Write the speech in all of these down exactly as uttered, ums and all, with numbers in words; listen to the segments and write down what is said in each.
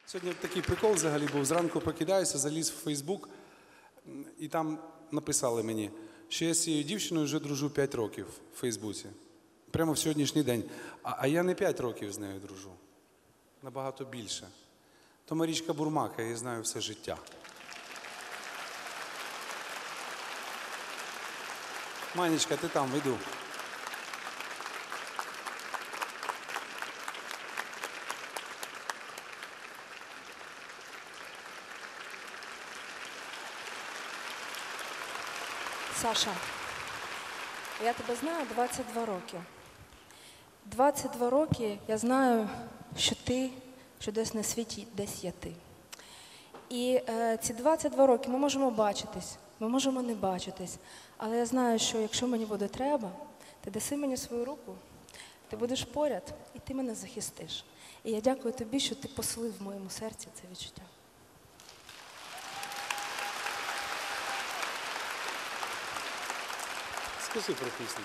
Сьогодні такий прикол взагалі був. Зранку прокидаюся, заліз в Фейсбук, і там написали мені, що я з цією дівчиною вже дружу п'ять років в Фейсбуці. Прямо в сьогоднішній день. А, а я не п'ять років з нею дружу. Набагато більше. То Марічка Бурмак, я її знаю все життя. Манечка, ти там, йду. Саша, я тебе знаю двадцять два роки. двадцять два роки я знаю, що ти, що десь на світі, десь є ти. І е, ці двадцять два роки ми можемо бачитись, ми можемо не бачитись, але я знаю, що якщо мені буде треба, ти даси мені свою руку, ти будеш поряд і ти мене захистиш. І я дякую тобі, що ти поселив в моєму серці це відчуття. Скажи про пісню.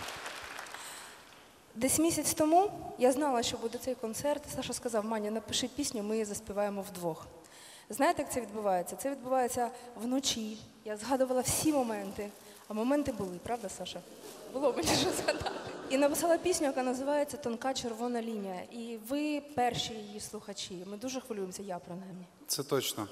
Десь місяць тому я знала, що буде цей концерт. Саша сказав: Маня, напиши пісню, ми її заспіваємо вдвох. Знаєте, як це відбувається? Це відбувається вночі. Я згадувала всі моменти. А моменти були, правда, Саша? Було мені що згадати. І написала пісню, яка називається «Тонка червона лінія». І ви перші її слухачі. Ми дуже хвилюємося, я принаймні. Це точно.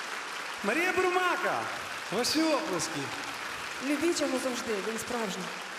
Марія Бурмака! Ваші оплески! Любіть його завжди, він справжній.